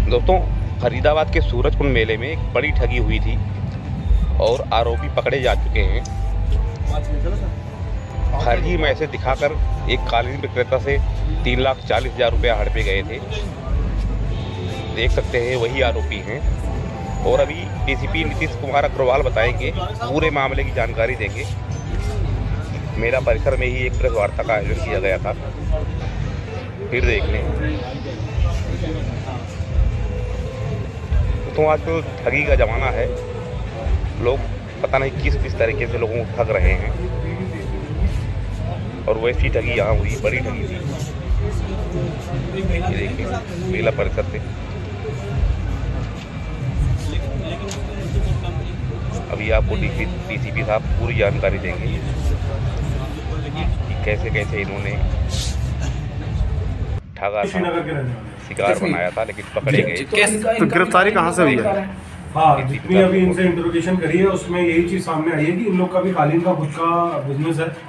दोस्तों, फरीदाबाद के सूरजकुंड मेले में एक बड़ी ठगी हुई थी और आरोपी पकड़े जा चुके हैं। फर्जी मैसेज दिखाकर एक कालीन विक्रेता से 3,40,000 रुपया हड़पे गए थे। देख सकते हैं वही आरोपी हैं और अभी डीसीपी नीतीश कुमार अग्रवाल बताएंगे, पूरे मामले की जानकारी देंगे। मेरा परिसर में ही एक प्रेस वार्ता का आयोजन किया गया था, फिर देख लें। तो आजकल ठगी का ज़माना है, लोग पता नहीं किस किस तरीके से लोगों को ठग रहे हैं और वैसी ठगी यहाँ हुई, बड़ी ठगी थी। ये देखिए मेला परिसर से अभी आपको डीसीपी साहब पूरी जानकारी देंगे कि कैसे कैसे इन्होंने ठगा था, शिकार बनाया था, लेकिन पकड़े गए। तो गिरफ्तारी कहाँ से हुई है? हाँ, जितनी अभी इनसे इंट्रोगेशन करी है उसमें यही चीज़ सामने आई है कि इन लोग का भी कालीन का खुद का बिजनेस है।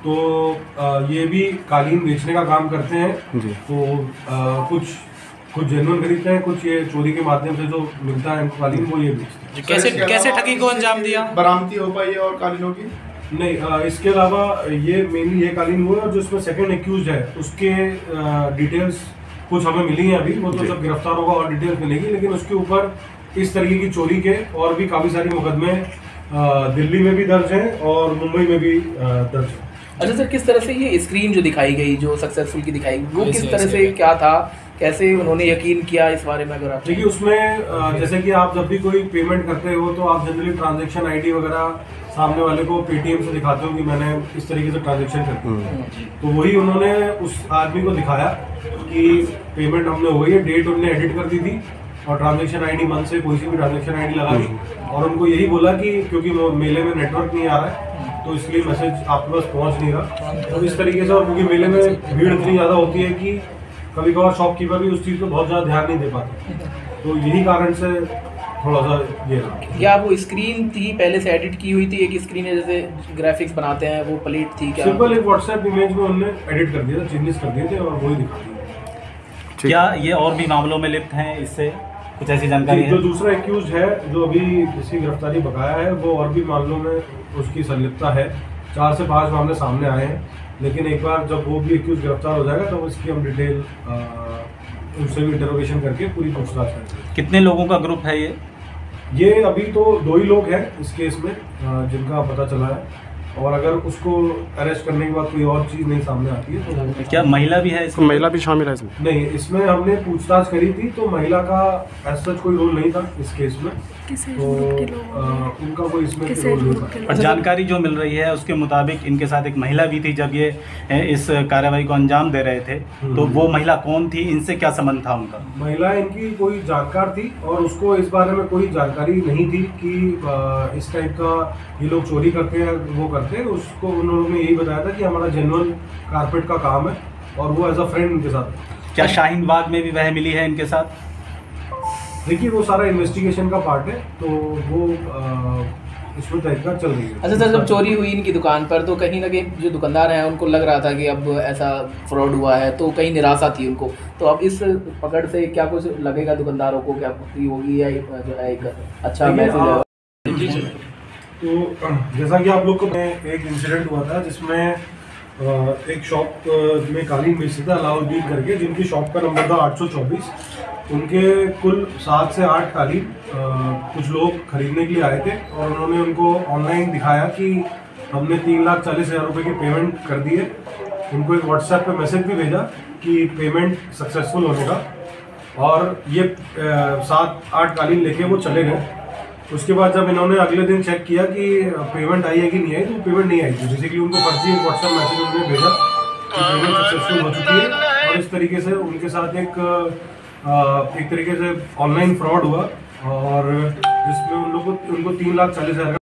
तो ये भी कालीन बेचने का काम करते हैं जी। तो कुछ जेन्युइन खरीदते हैं, कुछ ये चोरी के माध्यम से जो मिलता है कालीन वो ये बेचते हैं। कैसे ठगी को अंजाम दिया? बरामदी हो पाई है और कालीनों की नहीं, इसके अलावा ये मेनली ये कालीन हुआ है और जो इसमें सेकंड एक्यूज है उसके डिटेल्स कुछ हमें मिली हैं अभी, वो तो जब गिरफ्तार होगा और डिटेल्स मिलेगी। लेकिन उसके ऊपर इस तरीके की चोरी के और भी काफ़ी सारे मुकदमे दिल्ली में भी दर्ज हैं और मुंबई में भी दर्ज हैं। अच्छा सर, किस तरह से ये स्क्रीन जो दिखाई गई, जो सक्सेसफुल की दिखाई गई, वो किस तरह से क्या था, कैसे उन्होंने यकीन किया इस बारे में? अगर आप देखिए उसमें जैसे कि आप जब भी कोई पेमेंट करते हो तो आप जनरली ट्रांजैक्शन आईडी वगैरह सामने वाले को पेटीएम से दिखाते हो कि मैंने इस तरीके से ट्रांजैक्शन करती। तो वही उन्होंने उस आदमी को दिखाया कि पेमेंट हमने हो गई है, डेट उन्होंने एडिट कर दी थी और ट्रांजैक्शन आईडी मन से कोई सी भी ट्रांजैक्शन आईडी लगा दी और उनको यही बोला कि क्योंकि मेले में नेटवर्क नहीं आ रहा है तो इसलिए मैसेज आपके पास पहुंच नहीं रहा। तो इस तरीके से, और क्योंकि मेले में भीड़ इतनी ज़्यादा होती है कि कभी कभार शॉपकीपर भी उस चीज़ पर बहुत ज़्यादा ध्यान नहीं दे पाते, तो यही कारण से थोड़ा सा ये रहा। क्या वो स्क्रीन थी पहले से एडिट की हुई थी? एक स्क्रीन है जैसे ग्राफिक्स बनाते हैं, वो प्लेट थी क्या? सिंपल एक व्हाट्सएप इमेज में उन्होंने एडिट कर दिया था, चेंजेस कर दिए थे और वही दिखा दिया। क्या ये और भी मामलों में लिप्त हैं? इससे कुछ ऐसी जानकारी है? जो दूसरा एक्यूज है जो अभी जिसकी गिरफ्तारी बकाया है वो और भी मामलों में उसकी संलिप्तता है। 4 से 5 मामले सामने आए हैं, लेकिन एक बार जब वो भी एक्यूज गिरफ्तार हो जाएगा तो इसकी हम डिटेल उनसे भी इंटरोगेशन करके पूरी पूछताछ करेंगे। कितने लोगों का ग्रुप है ये अभी तो 2 ही लोग हैं इस केस में जिनका पता चला है, और अगर उसको अरेस्ट करने के बाद कोई और चीज़ नहीं सामने आती है तो क्या महिला भी है इसमें? महिला भी शामिल है इसमें? नहीं, इसमें हमने पूछताछ करी थी तो महिला का ऐसा कोई रोल नहीं था इस केस में, तो उनका कोई इसमें रोल नहीं था। और जानकारी जो मिल रही है उसके मुताबिक इनके साथ एक महिला भी थी जब ये इस कार्रवाई को अंजाम दे रहे थे, तो वो महिला कौन थी, इनसे क्या संबंध था उनका? महिला इनकी कोई जानकार थी और उसको इस बारे में कोई जानकारी नहीं थी कि इस टाइप का ये लोग चोरी करते हैं, वो करते हैं। उसको उन्होंने यही बताया था कि हमारा जेन्युइन कारपेट का काम है और वो एज अ फ्रेंड उनके साथ। क्या शाहीन बाग में भी वह मिली है इनके साथ? देखिए वो सारा इन्वेस्टिगेशन का पार्ट है, तो वो इसमें तहकीकात चल रही है। अच्छा सर, जब चोरी हुई इनकी दुकान पर तो कहीं ना कहीं जो दुकानदार हैं उनको लग रहा था कि अब ऐसा फ्रॉड हुआ है, तो कहीं निराशा थी उनको। तो अब इस पकड़ से क्या कुछ लगेगा दुकानदारों को, क्या पुष्टि होगी या जो है एक अच्छा मैसेज है? तो जैसा कि आप लोग को एक इंसिडेंट हुआ था जिसमें एक शॉप में कालीन बेचते थे अलाउद्दीन करके, जिनकी शॉप का नंबर था 824। उनके कुल 7 से 8 कालीन कुछ लोग खरीदने के लिए आए थे और उन्होंने उनको ऑनलाइन दिखाया कि हमने 3,40,000 रुपये की पेमेंट कर दी है। उनको एक व्हाट्सएप पे मैसेज भी भेजा कि पेमेंट सक्सेसफुल होने का, और ये 7-8 कालीन लेके वो चले गए। उसके बाद जब इन्होंने अगले दिन चेक किया कि पेमेंट आई है कि नहीं आई, तो पेमेंट नहीं आई थी। बेसिकली उनको फर्जी एक व्हाट्सएप मैसेज उन्होंने भेजा कि पेमेंट सक्सेसफुल हो चुकी है, और इस तरीके से उनके साथ एक तरीके से ऑनलाइन फ्रॉड हुआ और जिसमें उनको 3,40,000